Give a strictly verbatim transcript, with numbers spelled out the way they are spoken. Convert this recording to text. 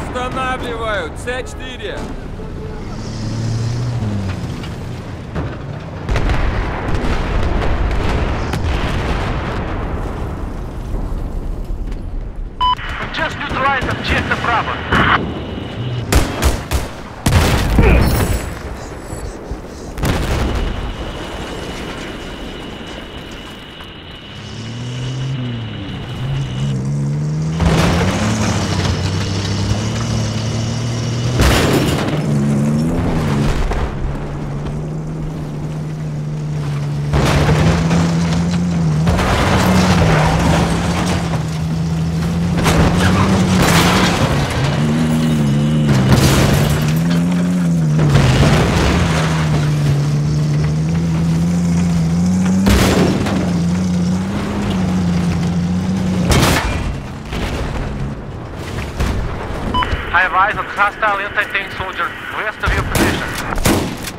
Устанавливаю. С четыре. Just neutralize objective Bravo. I have eyes on hostile anti-tank soldier west of your position.